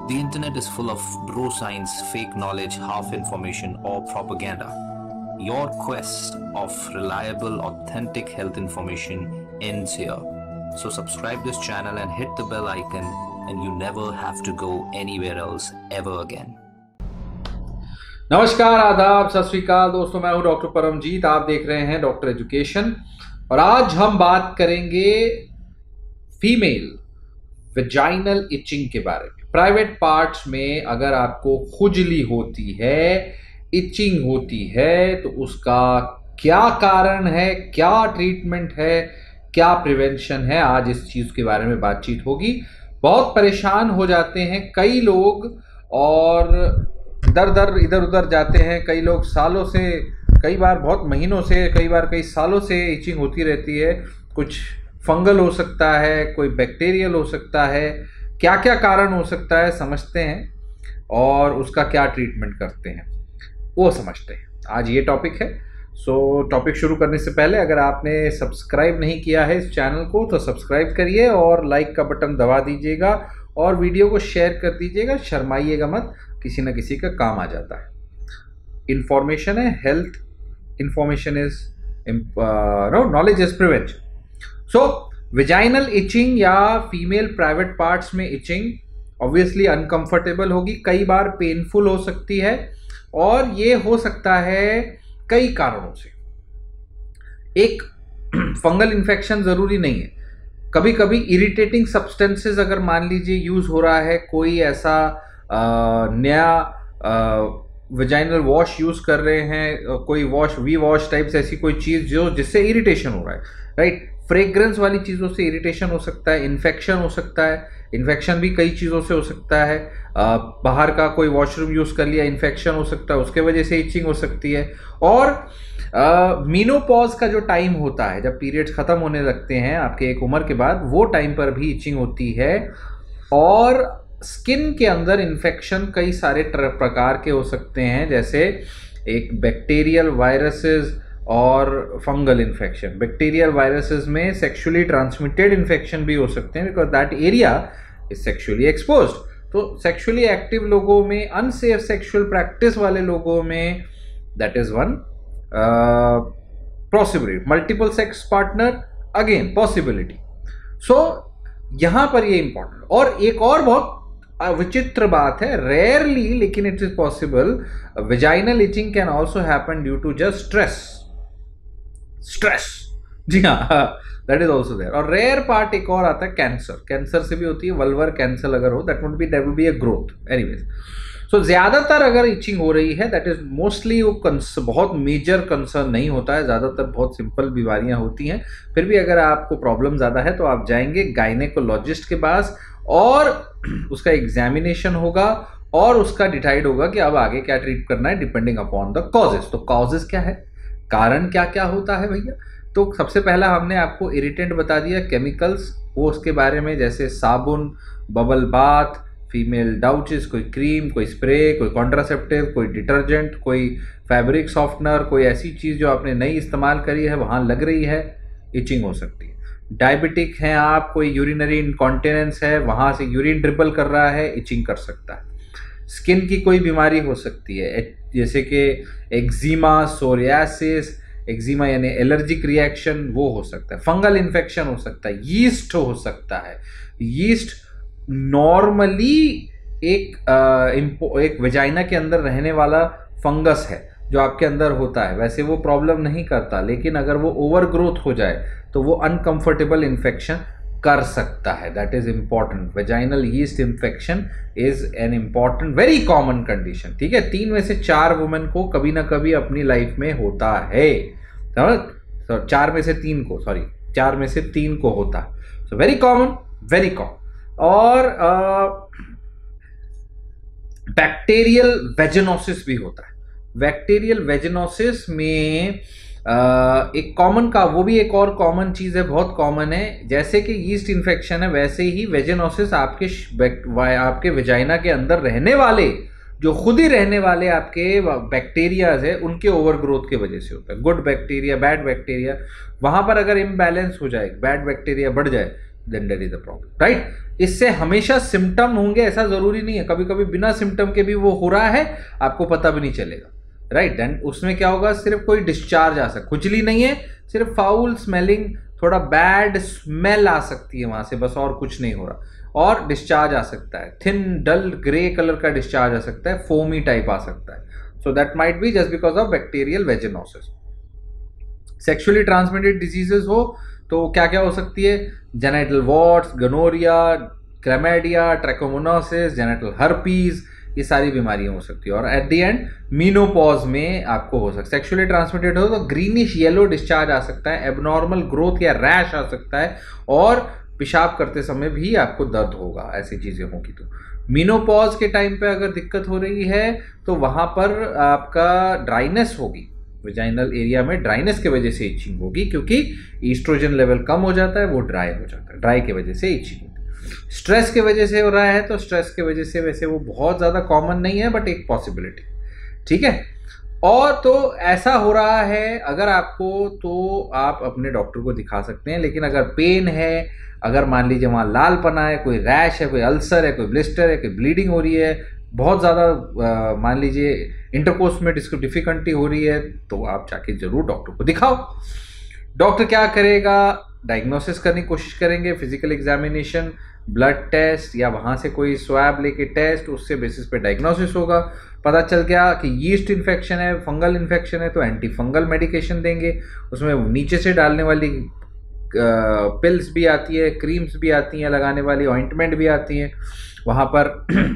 The internet is full of bro science, fake knowledge, half information, or propaganda. Your quest of reliable, authentic health information ends here. So subscribe this channel and hit the bell icon, and you never have to go anywhere else ever again. नमस्कार, आदाब, सत श्री अकाल दोस्तों। मैं हूं doctor Paramjit. आप देख रहे हैं डॉक्टर एजुकेशन और आज हम बात करेंगे फीमेल वेजाइनल इचिंग के बारे में। प्राइवेट पार्ट्स में अगर आपको खुजली होती है, इचिंग होती है, तो उसका क्या कारण है, क्या ट्रीटमेंट है, क्या प्रिवेंशन है, आज इस चीज के बारे में बातचीत होगी। बहुत परेशान हो जाते हैं कई लोग और दर इधर उधर जाते हैं। कई लोग सालों से, कई बार बहुत महीनों से, कई बार कई सालों से इचिंग होती रहती है। कुछ फंगल हो सकता है, कोई बैक्टीरियल हो सकता है, क्या क्या कारण हो सकता है समझते हैं और उसका क्या ट्रीटमेंट करते हैं वो समझते हैं। आज ये टॉपिक है। सो टॉपिक शुरू करने से पहले अगर आपने सब्सक्राइब नहीं किया है इस चैनल को तो सब्सक्राइब करिए और लाइक का बटन दबा दीजिएगा और वीडियो को शेयर कर दीजिएगा। शर्माइएगा मत, किसी न किसी का काम आ जाता है। इंफॉर्मेशन है, health information is knowledge is prevention. So vaginal itching या फीमेल प्राइवेट पार्ट्स में इचिंग ऑब्वियसली अनकंफर्टेबल होगी, कई बार पेनफुल हो सकती है और ये हो सकता है कई कारणों से। एक फंगल इन्फेक्शन जरूरी नहीं है, कभी कभी इरिटेटिंग सब्सटेंसेस अगर मान लीजिए यूज हो रहा है, कोई ऐसा नया वेजाइनल वॉश यूज कर रहे हैं, कोई वॉश वी वॉश टाइप्स ऐसी कोई चीज जो जिससे इरिटेशन हो रहा है, राइट। फ्रेग्रेंस वाली चीज़ों से इरिटेशन हो सकता है, इन्फेक्शन हो सकता है। इन्फेक्शन भी कई चीज़ों से हो सकता है। बाहर का कोई वॉशरूम यूज़ कर लिया, इन्फेक्शन हो सकता है, उसके वजह से इचिंग हो सकती है। और मीनोपॉज का जो टाइम होता है, जब पीरियड्स ख़त्म होने लगते हैं आपके एक उम्र के बाद, वो टाइम पर भी इचिंग होती है। और स्किन के अंदर इन्फेक्शन कई सारे प्रकार के हो सकते हैं, जैसे एक बैक्टीरियल, वायरसेस और फंगल इन्फेक्शन। बैक्टीरियल वायरसेस में सेक्सुअली ट्रांसमिटेड इन्फेक्शन भी हो सकते हैं because that area is sexually exposed. तो सेक्सुअली एक्टिव लोगों में, अनसेफ सेक्सुअल प्रैक्टिस वाले लोगों में, that is one possibility. Multiple sex partner, again possibility. So यहां पर ये इंपॉर्टेंट। और एक और बहुत विचित्र बात है, रेयरली लेकिन it is possible, vaginal itching can also happen due to just stress. जी हाँ, दैट इज ऑल्सो देयर। और रेयर पार्ट एक और आता है कैंसर। कैंसर से भी होती है, वल्वर कैंसर अगर हो, that would be a growth. Anyways, so ज्यादातर अगर इचिंग हो रही है, दैट इज मोस्टली वो बहुत मेजर कंसर्न नहीं होता है, ज्यादातर बहुत सिंपल बीमारियां होती हैं। फिर भी अगर आपको प्रॉब्लम ज्यादा है तो आप जाएंगे गायनेकोलॉजिस्ट के पास और उसका एग्जामिनेशन होगा और उसका डिसाइड होगा कि अब आगे क्या ट्रीट करना है, डिपेंडिंग अपॉन द कॉजेस। तो कॉजेस क्या है, कारण क्या क्या होता है भैया। तो सबसे पहला हमने आपको इरिटेंट बता दिया, केमिकल्स, वो उसके बारे में, जैसे साबुन, बबल बाथ, फीमेल डाउचेस, कोई क्रीम, कोई स्प्रे, कोई कॉन्ट्रासेप्टिव, कोई डिटर्जेंट, कोई फैब्रिक सॉफ्टनर, कोई ऐसी चीज़ जो आपने नई इस्तेमाल करी है वहाँ लग रही है, इचिंग हो सकती है। डायबिटिक हैं आप, कोई यूरिनरी इनकॉन्टिनेंस है, वहाँ से यूरिन ड्रिबल कर रहा है, इचिंग कर सकता है। स्किन की कोई बीमारी हो सकती है, जैसे कि एक्जिमा, सोरियासिस, एक्जिमा यानी एलर्जिक रिएक्शन, वो हो सकता है। फंगल इन्फेक्शन हो सकता है, यीस्ट हो सकता है। यीस्ट नॉर्मली एक वेजाइना के अंदर रहने वाला फंगस है जो आपके अंदर होता है, वैसे वो प्रॉब्लम नहीं करता, लेकिन अगर वो ओवर ग्रोथ हो जाए तो वो अनकंफर्टेबल इन्फेक्शन कर सकता है। That is important. Vaginal yeast infection is an important, very common condition. ठीक है, 3 में से 4 वुमेन को कभी ना कभी अपनी लाइफ में होता है। समझ, 4 में से 3 को, सॉरी 4 में से 3 को होता है। So very common, very common. और बैक्टीरियल वेजिनोसिस भी होता है। बैक्टीरियल वेजिनोसिस में एक कॉमन का, वो भी एक और कॉमन चीज़ है, बहुत कॉमन है। जैसे कि यीस्ट इन्फेक्शन है, वैसे ही वेजिनोसिस आपके वेजाइना के अंदर रहने वाले, जो खुद ही रहने वाले आपके बैक्टीरियाज है, उनके ओवर ग्रोथ की वजह से होता है। गुड बैक्टीरिया, बैड बैक्टीरिया, वहाँ पर अगर इम्बैलेंस हो जाए, बैड बैक्टीरिया बढ़ जाए then there is a problem, right. इससे हमेशा सिम्टम होंगे ऐसा जरूरी नहीं है, कभी कभी बिना सिम्टम के भी वो हो रहा है, आपको पता भी नहीं चलेगा, राइट। देन उसमें क्या होगा, सिर्फ कोई डिस्चार्ज आ सकता, खुजली नहीं है, सिर्फ फाउल स्मेलिंग, थोड़ा बैड स्मेल आ सकती है वहां से, बस और कुछ नहीं हो रहा। और डिस्चार्ज आ सकता है, थिन डल ग्रे कलर का डिस्चार्ज आ सकता है, फोमी टाइप आ सकता है, so that might be just because of bacterial vaginosis. Sexually transmitted diseases हो तो क्या क्या हो सकती है, genital warts, gonorrhoea, chlamydia, trichomoniasis, genital herpes, ये सारी बीमारियां हो सकती है। और एट द एंड मीनोपॉज में आपको हो सकता है, सेक्सुअली ट्रांसमिटेड हो तो ग्रीनिश येलो डिस्चार्ज आ सकता है, एबनॉर्मल ग्रोथ या रैश आ सकता है, और पेशाब करते समय भी आपको दर्द होगा, ऐसी चीजें होंगी। तो मीनोपॉज के टाइम पे अगर दिक्कत हो रही है तो वहां पर आपका ड्राइनेस होगी, वेजाइनल एरिया में ड्राइनेस की वजह से इचिंग होगी, क्योंकि ईस्ट्रोजन लेवल कम हो जाता है, वो ड्राई हो जाता है, ड्राई की वजह से इचिंग होगी। स्ट्रेस की वजह से हो रहा है तो स्ट्रेस की वजह से, वैसे वो बहुत ज़्यादा कॉमन नहीं है बट एक पॉसिबिलिटी, ठीक है। और तो ऐसा हो रहा है अगर आपको, तो आप अपने डॉक्टर को दिखा सकते हैं, लेकिन अगर पेन है, अगर मान लीजिए वहाँ लालपना है, कोई रैश है, कोई अल्सर है, कोई ब्लिस्टर है, कोई ब्लीडिंग हो रही है, बहुत ज़्यादा मान लीजिए इंटरकोर्स में डिफिकल्टी हो रही है, तो आप जाके जरूर डॉक्टर को दिखाओ। डॉक्टर क्या करेगा, डायग्नोसिस करने की कोशिश करेंगे, फिजिकल एग्जामिनेशन, ब्लड टेस्ट या वहाँ से कोई स्वैब लेके टेस्ट, उससे बेसिस पे डायग्नोसिस होगा। पता चल गया कि यीस्ट इन्फेक्शन है, फंगल इन्फेक्शन है, तो एंटी फंगल मेडिकेशन देंगे, उसमें नीचे से डालने वाली पिल्स भी आती है, क्रीम्स भी आती हैं लगाने वाली, ऑइंटमेंट भी आती हैं, वहाँ पर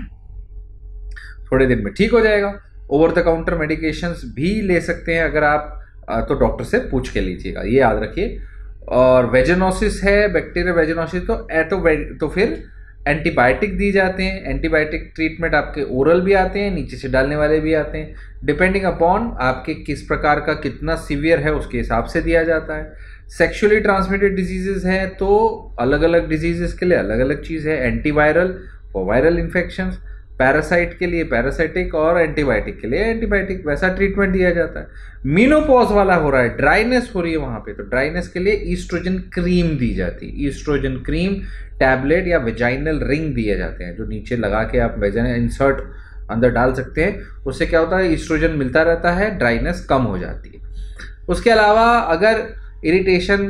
थोड़े दिन में ठीक हो जाएगा। ओवर द काउंटर मेडिकेशंस भी ले सकते हैं अगर आप, तो डॉक्टर से पूछ के लीजिएगा, ये याद रखिए। और वेजिनोसिस है, बैक्टीरियल वेजिनोसिस, तो फिर एंटीबायोटिक दी जाते हैं। एंटीबायोटिक ट्रीटमेंट आपके ओरल भी आते हैं, नीचे से डालने वाले भी आते हैं, डिपेंडिंग अपॉन आपके किस प्रकार का कितना सीवियर है उसके हिसाब से दिया जाता है। सेक्सुअली ट्रांसमिटेड डिजीजेस हैं तो अलग अलग डिजीजेस के लिए अलग अलग चीज़ है, antiviral for viral infections, parasite के लिए पैरासाइटिक, और एंटीबायोटिक के लिए एंटीबायोटिक, वैसा ट्रीटमेंट दिया जाता है। मीनोपॉज वाला हो रहा है, ड्राइनेस हो रही है वहाँ पे, तो ड्राइनेस के लिए ईस्ट्रोजन क्रीम दी जाती है, ईस्ट्रोजन क्रीम टैबलेट या वेजाइनल रिंग दिए जाते हैं, जो नीचे लगा के आप वेजाइनल इंसर्ट अंदर डाल सकते हैं। उससे क्या होता है, ईस्ट्रोजन मिलता रहता है, ड्राइनेस कम हो जाती है। उसके अलावा अगर इरिटेशन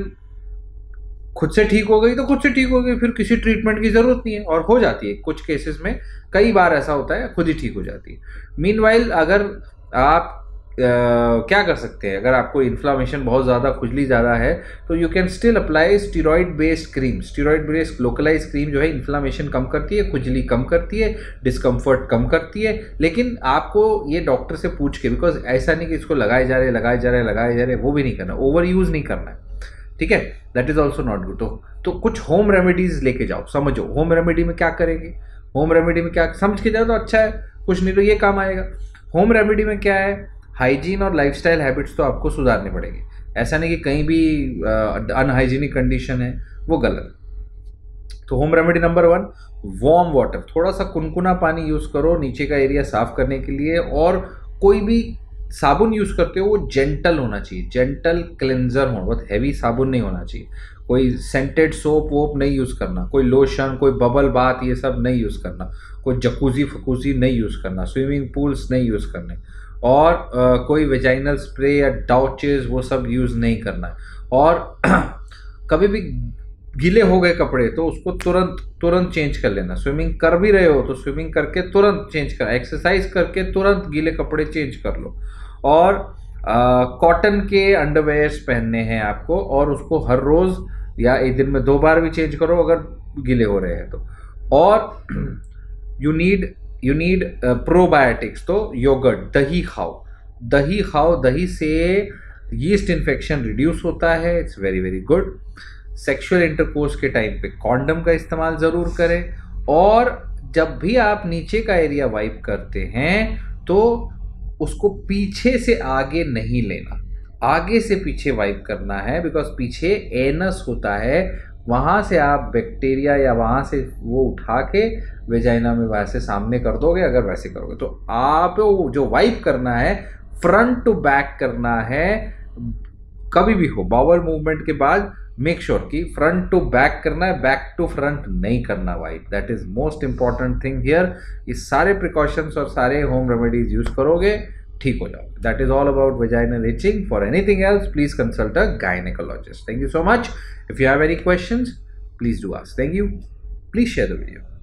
खुद से ठीक हो गई तो खुद से ठीक हो गई, फिर किसी ट्रीटमेंट की जरूरत नहीं है, और हो जाती है कुछ केसेस में, कई बार ऐसा होता है खुद ही ठीक हो जाती है। मीनवाइल अगर आप क्या कर सकते हैं, अगर आपको इन्फ्लामेशन बहुत ज़्यादा, खुजली ज़्यादा है, तो you can still apply steroid based cream. Steroid based localise cream जो है इन्फ्लामेशन कम करती है, खुजली कम करती है, डिस्कम्फर्ट कम करती है, लेकिन आपको ये डॉक्टर से पूछ के, बिकॉज ऐसा नहीं कि इसको लगाए जा रहे, वो भी नहीं करना, ओवर यूज़ नहीं करना है, ठीक है, that is also not good. तो कुछ होम रेमेडीज लेके जाओ, समझो होम रेमेडी में क्या करेंगे, होम रेमेडी में क्या समझ के जाओ तो अच्छा है, कुछ नहीं तो ये काम आएगा। होम रेमेडी में क्या है, हाइजीन और लाइफस्टाइल हैबिट्स तो आपको सुधारने पड़ेंगे, ऐसा नहीं कि कहीं भी अनहाइजीनिक कंडीशन है, वो गलत। तो home remedy number 1, warm water, थोड़ा सा कुनकुना पानी यूज़ करो नीचे का एरिया साफ करने के लिए, और कोई भी साबुन यूज़ करते हो वो जेंटल होना चाहिए, जेंटल क्लेंजर हो, बहुत हैवी साबुन नहीं होना चाहिए, कोई सेंटेड सोप वोप नहीं यूज़ करना, कोई लोशन, कोई बबल बाथ, ये सब नहीं यूज़ करना, कोई जकूजी फकूजी नहीं यूज़ करना, स्विमिंग पूल्स नहीं यूज़ करने, और कोई वेजाइनल स्प्रे या डाउचेस वो सब यूज़ नहीं करना। और कभी भी गीले हो गए कपड़े तो उसको तुरंत चेंज कर लेना। स्विमिंग कर भी रहे हो तो स्विमिंग करके तुरंत चेंज कर, एक्सरसाइज करके तुरंत गीले कपड़े चेंज कर लो। और कॉटन के अंडरवेयर्स पहनने हैं आपको, और उसको हर रोज़ या एक दिन में 2 बार भी चेंज करो अगर गीले हो रहे हैं तो। और यू नीड प्रोबायोटिक्स, तो योगर्ट, दही खाओ, दही से यीस्ट इन्फेक्शन रिड्यूस होता है, it's very very good. Sexual intercourse के टाइम पे कॉन्डम का इस्तेमाल ज़रूर करें, और जब भी आप नीचे का एरिया वाइप करते हैं तो उसको पीछे से आगे नहीं लेना, आगे से पीछे वाइप करना है, बिकॉज पीछे एनस होता है, वहाँ से आप बैक्टीरिया या वहाँ से वो उठा के वेजाइना में वैसे सामने कर दोगे, अगर वैसे करोगे तो आप जो वाइप करना है फ्रंट टू बैक करना है, कभी भी हो बाउल मूवमेंट के बाद मेक श्योर कि फ्रंट टू बैक करना है, बैक टू फ्रंट नहीं करना wipe. That is most important thing here. ये सारे प्रिकॉशंस और सारे होम रेमेडीज यूज करोगे, ठीक हो जाओगे. That is all about vaginal itching. For anything else please consult a gynaecologist. Thank you so much. If you have any questions, please do ask. Thank you. Please share the video.